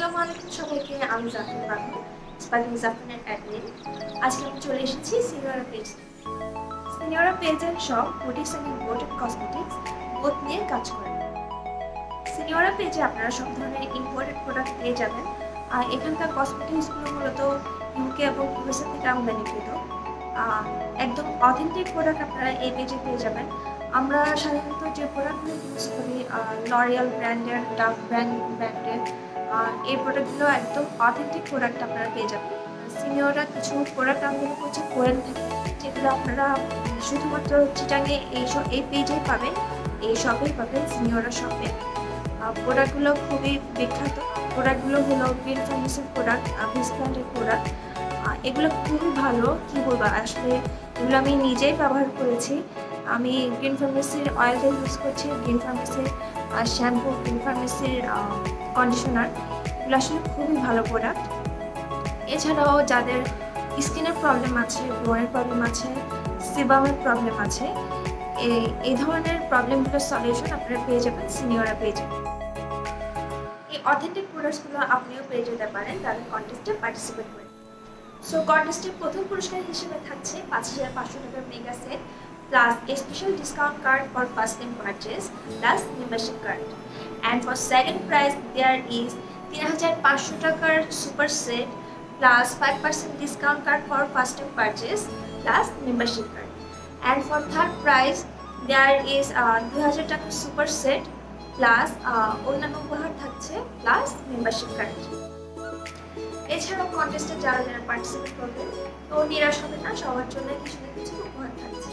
আসসালামু আলাইকুম সবাইকে। আমি জাফরিন বানু, স্পার্কিং জাফরিনের অ্যাডমিন। আজকে আমি চলে এসেছি সিনিয়রা পেজ। সিনিয়রা পেজের সব বুটিক্স এবং ইম্পোর্টেড কসমেটিক্স বোথ নিয়ে কাজ করে। সিনিয়রা পেজে আপনারা সব ধরনের ইম্পোর্টেড প্রোডাক্ট পেয়ে যাবেন। আর এখানকার কসমেটিক্সগুলো মূলত ইউকে এবং ইউএসএ থেকে আমদানিকৃত। একদম অথেন্টিক প্রোডাক্ট আপনারা এই পেজে পেয়ে যাবেন। আমরা সাধারণত যে প্রোডাক্টগুলো ইউজ করি লরিয়াল ব্র্যান্ডের, ডাভ ব্র্যান্ডের এই প্রোডাক্টগুলো একদম অথেন্টিক প্রোডাক্ট আপনারা পেয়ে যাবেন। সিনিয়ররা কিছু প্রোডাক্ট আমদানি করছে কোয়েল থেকে, যেগুলো আপনারা শুধুমাত্র চিটাঙে এই পেজেই পাবেন, এই শপেই পাবেন, সিনিয়ররা শপে। প্রোডাক্টগুলো খুবই বিখ্যাত। প্রোডাক্টগুলো হলো গ্রিন ফার্মেসির প্রোডাক্ট, ভিসপ্ল্যান্টের প্রোডাক্ট। এগুলো খুবই ভালো, কী বলবো আসলে, এগুলো আমি নিজেই ব্যবহার করেছি। আমি গ্রিন ফার্মেসির অয়েলটা ইউজ করছি, গ্রিন ফার্মেসির শ্যাম্পু, গ্রিন ফার্মেসির কন্ডিশনার। এগুলো আসলে খুবই ভালো প্রোডাক্ট। এছাড়াও যাদের স্কিনের প্রবলেম আছে, ব্রণের প্রবলেম আছে, সিবামের প্রবলেম আছে, এই ধরনের প্রবলেমগুলোর সলিউশন আপনারা পেয়ে যাবেন সিনিয়ররা পেয়ে যাবেন। এই অথেন্টিক প্রোডাক্টসগুলো আপনিও পেয়ে যেতে পারেন তাদের কন্টেস্টে পার্টিসিপেট করে। সো কন্টেস্টের প্রথম পুরস্কার হিসেবে থাকছে ৫,৫০০ টাকার mega set plus a special discount card for first time purchase plus membership card. And for second prize there is ৩,৫০০ টাকার super set plus 5% discount card for first time purchase plus membership card. And for third prize there is ২,০০০ টাকার super set plus অন্যান্য উপহার থাকছে plus membership card. এছাড়াও কন্টেস্টে যারা participate করবেন তো নিরাশ হবে না, সবার জন্য কিছু না কিছু উপহার থাকছে।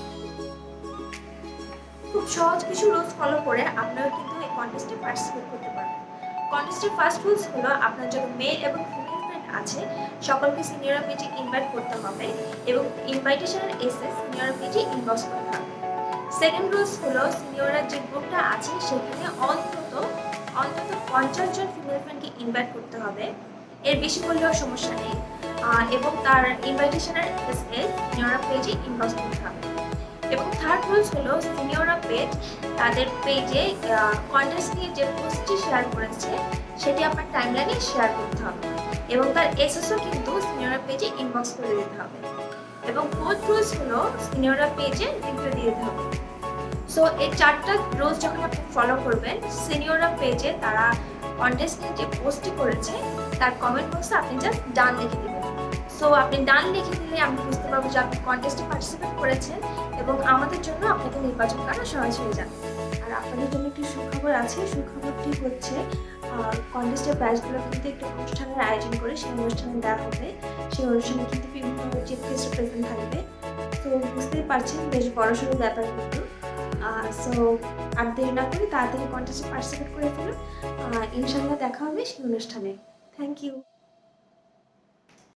খুব সহজ কিছু রুলস ফলো করে আপনারা কিন্তু এই কন্টেস্টে পার্টিসিপেট করতে পারবেন। কন্টেস্টের ফার্স্ট রুলস হলো আপনার যত মেল এবং ফিমেল ফ্রেন্ড আছে সকলকে সিনিয়ররা পেজে ইনভাইট করতে হবে এবং ইনভাইটেশনের এসএস সিনিয়ররা পেজে ইনবক্স করতে হবে। সেকেন্ড রুলস হলো সিনিয়ররা যে গ্রুপটা আছে সেখানে অন্তত 50 জন ফিমেল ফ্রেন্ডকে ইনভাইট করতে হবে, এর বেশি করলেও সমস্যা নেই, এবং তার ইনভাইটেশনের এসএস সিনিয়ররা পেজে ইনবক্স করতে হবে। এবং থার্ড রুলস হলো সিনিয়ররা পেজ তাদের পেজে কন্টেস্ট নিয়ে যে পোস্টটি শেয়ার করেছে সেটি আপনার টাইমলাইনে শেয়ার করতে হবে এবং তার এসএসও কিন্তু সিনিয়ররা পেজে ইনবক্স করে দিতে হবে। এবং ফোর্থ রুলস হলো সিনিয়ররা পেজে লিঙ্কটা দিয়ে দিতে হবে। সো এই চারটা রুলস যখন আপনি ফলো করবেন সিনিয়ররা পেজে তারা কন্টেস্ট নিয়ে যে পোস্টটি করেছে তার কমেন্ট বক্সে আপনি জাস্ট ডান লিখে দেবেন। সো আপনি ডান লিখে দিলে আমি বুঝতে পারবো যে আপনি কন্টেস্টে পার্টিসিপেট করেছেন এবং আমাদের জন্য আপনাকে নির্বাচন করা সহজ হয়ে যাবে। আর আপনাদের জন্য একটি সুখবর আছে, সুখবরটি হচ্ছে কন্টেস্টের প্রাইজগুলো কিন্তু একটু অনুষ্ঠানের আয়োজন করে সেই অনুষ্ঠানে দেওয়া হবে। সেই অনুষ্ঠানে কিন্তু বিভিন্ন চিফ গেস্ট প্রেজেন্ট থাকবে। তো বুঝতেই পারছেন বেশ বড়সড় ব্যাপার কিন্তু। সো আর দেরি না করে তাড়াতাড়ি কন্টেস্টে পার্টিসিপেট করে ফেলুন। ইনশাল্লাহ দেখা হবে সেই অনুষ্ঠানে। Thank you.